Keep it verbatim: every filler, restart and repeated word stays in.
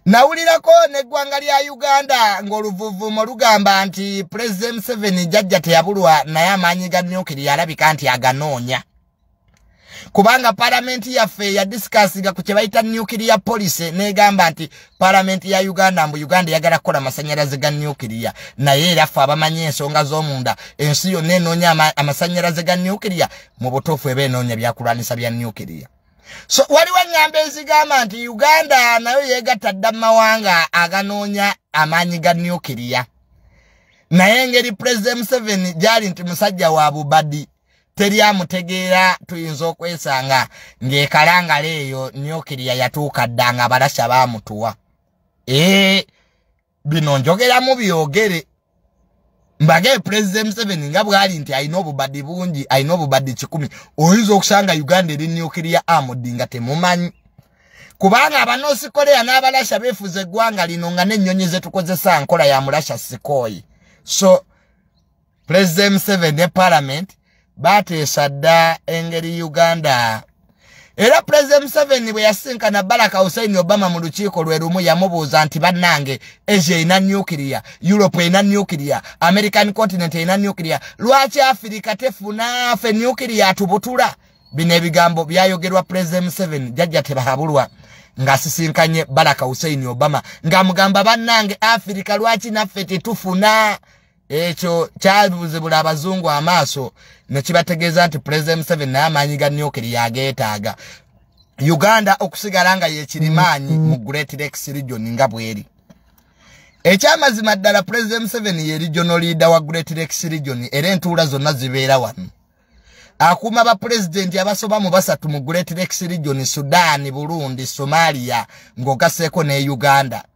Nawulirako neggwanga lya Uganda ng'oluvuvumo lugamba nti President Museveni jajja teyabulwa naye amaanyi ga nuclear alabika nti aganoonya. Kubanga parliamenti yaffe ya discussinga ku kye bayita nuclear policy negamba nti parliamenti ya Uganda mbu Uganda yagala kukola amasanyalaze ga nuclear naye era ffe abamanyi ensonga z'omunda ensi yonna enoonya amasanyalaze ga nuclear mu butuufu eba enoonya byakulwanisa bya nuclear. So waliwo engambo ezigamba nti Uganda nayo yeegatta dda mu mawanga aganoonya amaanyi ga nuclear naye engeri President Museveni gyali nti musajja wa bubadi teri amutegeera tuyinza okwesanga ng'ekalangala eyo nuclear yatuuka dda nga abalasha baamutuwa. Ee bino njogeramu byogere mbage President Museveni nga bwali nti alina obubadi bungi alina obubadi kikumi oyinza okusanga Uganda eri nuclear armed nga temumanyi kubanga abanoosi Korea n'abalasha beefuza eggwanga lino nga n'ennyonyi ze tukozesa nkola ya mulasha Sikooyi. So President Museveni ne Parliament bateesa dda engeri Uganda. Era President Museveni bwe yasinkana Barack Hussein Obama mu lukiiko lwe lumu yamubuuza nti bannange Asia ina nuclear, Europe ina nuclear, American continent ina nuclear, lwaki Africa tefuna ffe nuclear atubutula? Bino ebigambo byayogerwa President Museveni jajja tebahabulwa ng'asisinkanye Barack Hussein Obama ng'amugamba bannange Africa lwaki naffe tetufuna? Ekyo kyabuzibula abazungu amaaso ne kibategeeza nti President Museveni n'amaanyi ga nuclear ageetaaga Uganda okusigala nga yekirimaanyi mu Great Lakes region nga bweri. Ekyamazima ddala President Museveni ye regional leader wa Great Lakes region era entuula zonna zibeera wano. Akuuma ba president abasoba mu basatu mu Great Lakes region Sudan, Burundi, Somalia ng'ogasseeko ne Uganda.